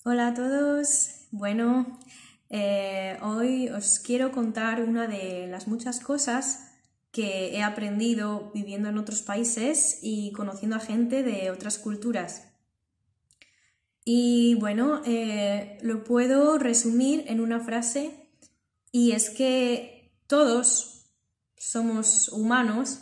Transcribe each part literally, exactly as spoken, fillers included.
Hola a todos. Bueno, eh, hoy os quiero contar una de las muchas cosas que he aprendido viviendo en otros países y conociendo a gente de otras culturas. Y bueno, eh, lo puedo resumir en una frase y es que todos somos humanos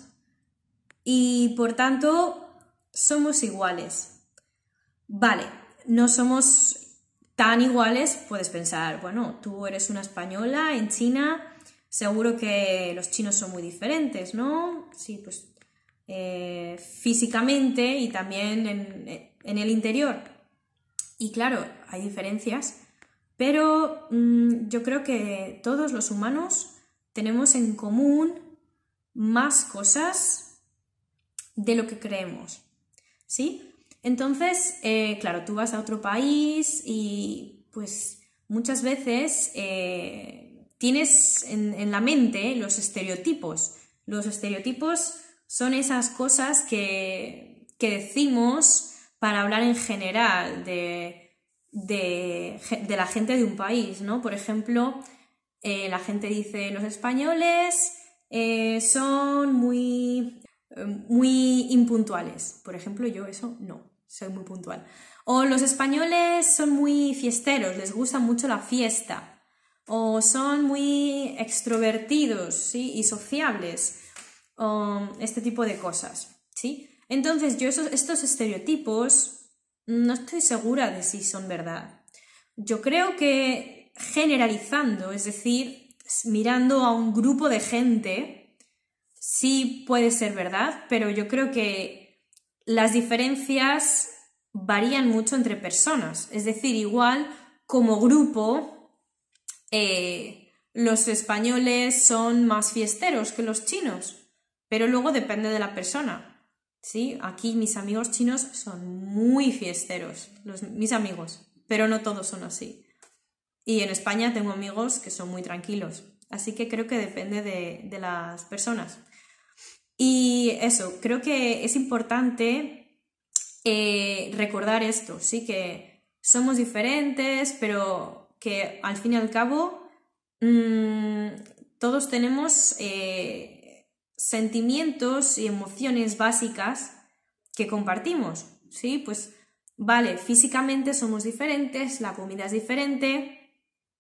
y por tanto somos iguales. Vale, no somos tan iguales, puedes pensar, bueno, tú eres una española en China, seguro que los chinos son muy diferentes, ¿no? Sí, pues eh, físicamente y también en, en el interior. Y claro, hay diferencias, pero mmm, yo creo que todos los humanos tenemos en común más cosas de lo que creemos, ¿sí? Entonces, eh, claro, tú vas a otro país y pues muchas veces eh, tienes en, en la mente los estereotipos. Los estereotipos son esas cosas que, que decimos para hablar en general de, de, de la gente de un país, ¿no? Por ejemplo, eh, la gente dice, los españoles eh, son muy, eh, muy impuntuales. Por ejemplo, yo eso no, soy muy puntual. O los españoles son muy fiesteros, les gusta mucho la fiesta. O son muy extrovertidos, ¿sí? Y sociables. O este tipo de cosas, ¿sí? Entonces, yo esos, estos estereotipos no estoy segura de si son verdad. Yo creo que generalizando, es decir, mirando a un grupo de gente, sí puede ser verdad, pero yo creo que las diferencias varían mucho entre personas. Es decir, igual como grupo, eh, los españoles son más fiesteros que los chinos, pero luego depende de la persona. ¿Sí? Aquí mis amigos chinos son muy fiesteros, los, mis amigos, pero no todos son así. Y en España tengo amigos que son muy tranquilos, así que creo que depende de, de las personas. Y eso, creo que es importante eh, recordar esto, sí, que somos diferentes, pero que al fin y al cabo mmm, todos tenemos eh, sentimientos y emociones básicas que compartimos, ¿sí? Pues vale, físicamente somos diferentes, la comida es diferente,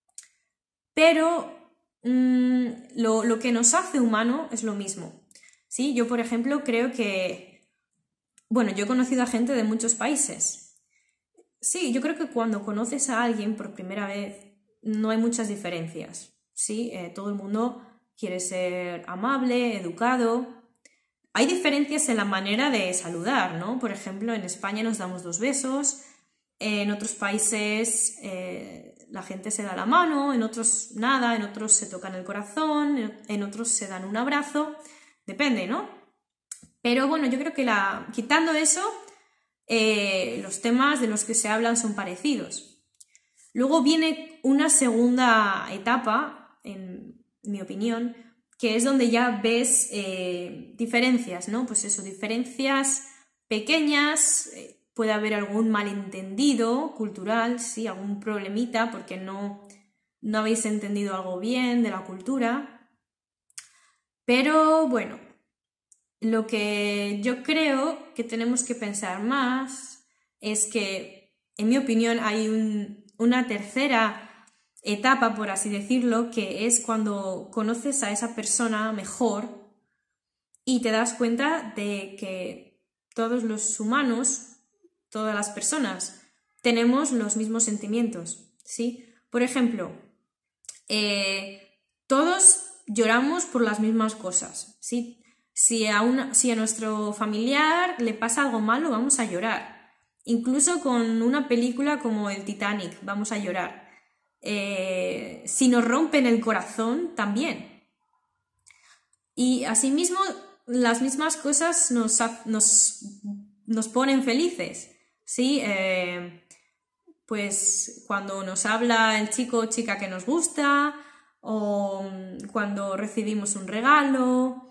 pero mmm, lo, lo que nos hace humano es lo mismo, ¿sí? Yo, por ejemplo, creo que, bueno, yo he conocido a gente de muchos países. Sí, yo creo que cuando conoces a alguien por primera vez no hay muchas diferencias, ¿sí? Eh, todo el mundo quiere ser amable, educado. Hay diferencias en la manera de saludar, ¿no? Por ejemplo, en España nos damos dos besos, en otros países eh, la gente se da la mano, en otros nada, en otros se tocan el corazón, en otros se dan un abrazo, depende, ¿no? Pero bueno, yo creo que la, quitando eso, eh, los temas de los que se hablan son parecidos. Luego viene una segunda etapa, en mi opinión, que es donde ya ves eh, diferencias, ¿no? Pues eso, diferencias pequeñas, eh, puede haber algún malentendido cultural, sí, algún problemita porque no, no habéis entendido algo bien de la cultura. Pero bueno, lo que yo creo que tenemos que pensar más es que, en mi opinión, hay un, una tercera etapa, por así decirlo, que es cuando conoces a esa persona mejor y te das cuenta de que todos los humanos, todas las personas, tenemos los mismos sentimientos, ¿sí? Por ejemplo, eh, todos lloramos por las mismas cosas, ¿sí? Si a, una, si a nuestro familiar le pasa algo malo, vamos a llorar. Incluso con una película como el Titanic, vamos a llorar. Eh, si nos rompen el corazón, también. Y asimismo, las mismas cosas nos, nos, nos ponen felices, ¿sí? Eh, pues cuando nos habla el chico o chica que nos gusta, o cuando recibimos un regalo,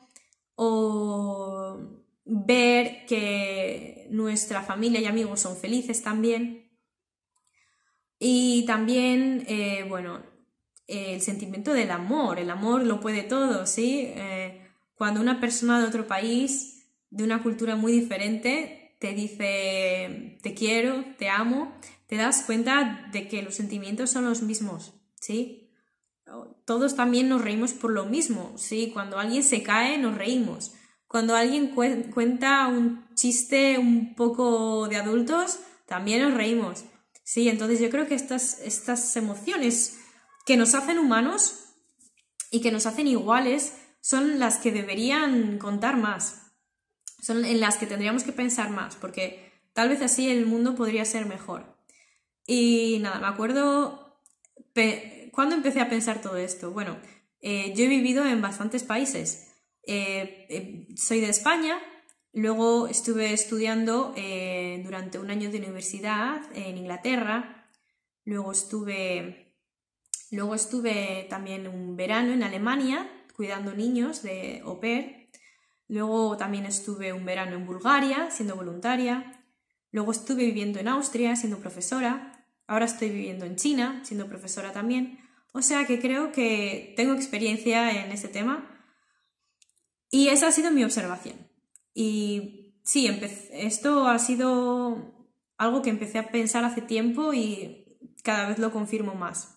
o ver que nuestra familia y amigos son felices también. Y también, eh, bueno, el sentimiento del amor. El amor lo puede todo, ¿sí? Eh, cuando una persona de otro país, de una cultura muy diferente, te dice te quiero, te amo, te das cuenta de que los sentimientos son los mismos, ¿sí? Todos también nos reímos por lo mismo, ¿sí? Cuando alguien se cae, nos reímos. Cuando alguien cu- cuenta un chiste un poco de adultos, también nos reímos. Sí, entonces yo creo que estas, estas emociones que nos hacen humanos y que nos hacen iguales son las que deberían contar más, son en las que tendríamos que pensar más, porque tal vez así el mundo podría ser mejor. Y nada, me acuerdo pe- cuando empecé a pensar todo esto. Bueno, eh, yo he vivido en bastantes países. Eh, eh, soy de España, luego estuve estudiando eh, durante un año de universidad en Inglaterra, luego estuve, luego estuve también un verano en Alemania cuidando niños de au pair, luego también estuve un verano en Bulgaria siendo voluntaria, luego estuve viviendo en Austria siendo profesora, ahora estoy viviendo en China siendo profesora también, o sea que creo que tengo experiencia en este tema y esa ha sido mi observación. Y sí, esto ha sido algo que empecé a pensar hace tiempo y cada vez lo confirmo más.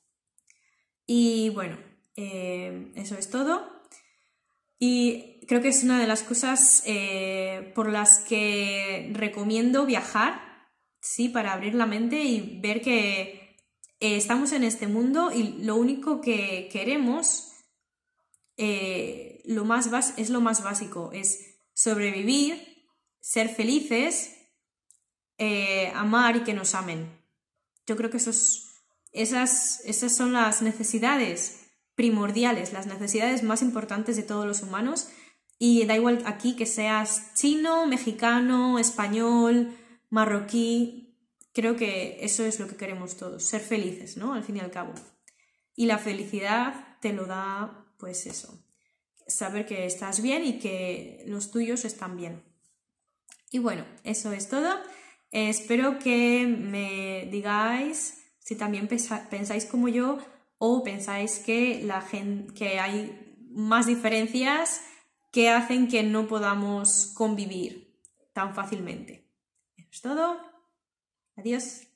Y bueno, eh, eso es todo. Y creo que es una de las cosas eh, por las que recomiendo viajar, sí, para abrir la mente y ver que eh, estamos en este mundo y lo único que queremos eh, lo más bas- es lo más básico, es sobrevivir, ser felices, eh, amar y que nos amen. Yo creo que esos, esas, esas son las necesidades primordiales, las necesidades más importantes de todos los humanos y da igual aquí que seas chino, mexicano, español, marroquí, creo que eso es lo que queremos todos, ser felices, ¿no? Al fin y al cabo. Y la felicidad te lo da, pues eso, saber que estás bien y que los tuyos están bien. Y bueno, eso es todo. Eh, espero que me digáis si también pensa- pensáis como yo o pensáis que, la gen- que hay más diferencias que hacen que no podamos convivir tan fácilmente. Eso es todo. Adiós.